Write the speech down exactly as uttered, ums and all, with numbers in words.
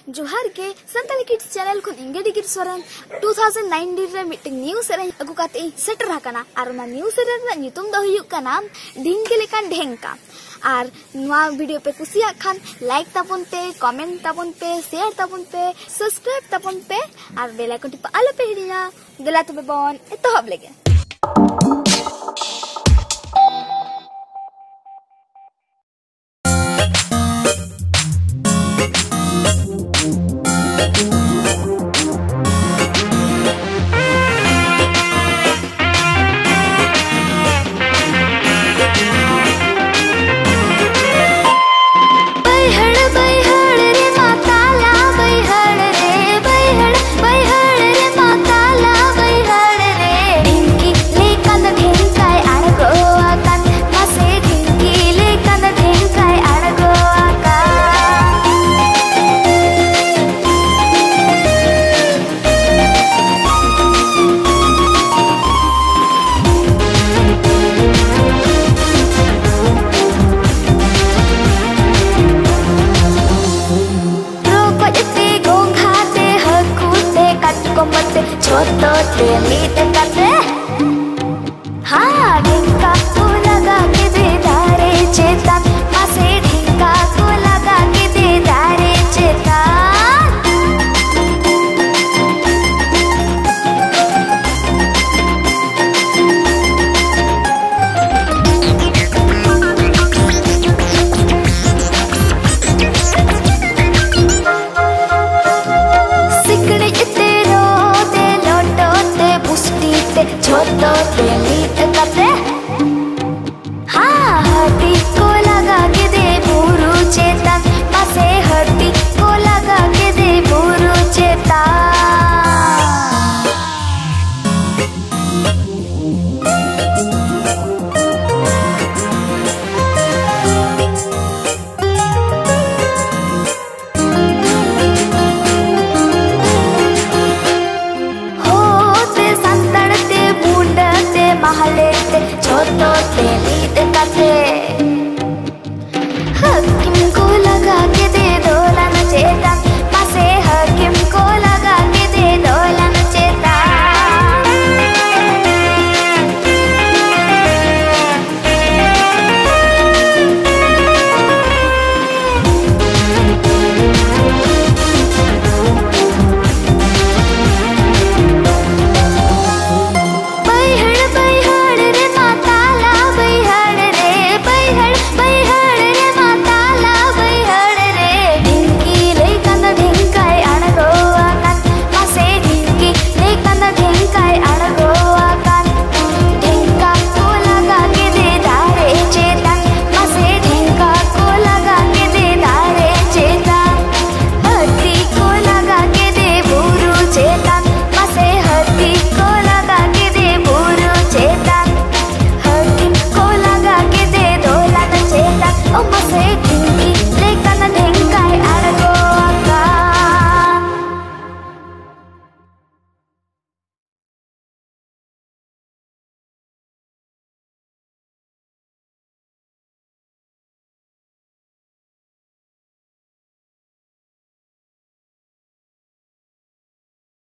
जोहार के Santali kids channel को इंगे Digir Soren two thousand nineteen रे मीटिंग न्यू सेरेन अगु काते सेटर हकना आर ना न्यू सेरेन ना नितुम दो हुयुक कना ढिंके लेकान ढेंका आर नवा वीडियो पे कुसिया खान लाइक ताबन पे कमेंट ताबन पे शेयर ताबन पे सब्सक्राइब ताबन पे आर बेल आइकन टिप आलो पे हिडिया देला तबे बन एतहब लेगे छोटो तेली तकते हाँ ढिंका तू लगा के दे दारे चेतन